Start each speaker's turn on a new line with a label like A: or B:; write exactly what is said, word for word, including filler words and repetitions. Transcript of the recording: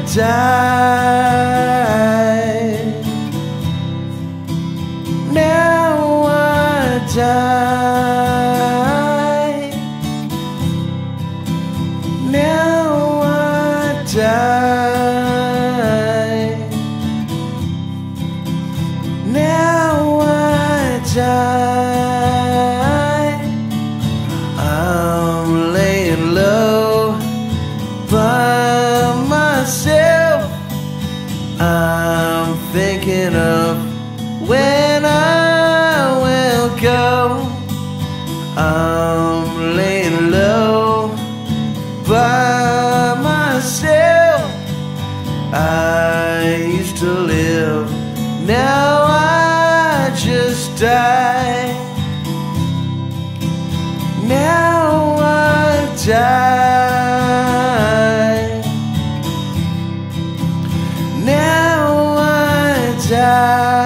A: died. Now I die. Now I die. Now I die. I'm laying low by myself. I'm thinking of when I will go. I'm laying low by myself. I used to live, now I just die. Now I die. Now I die.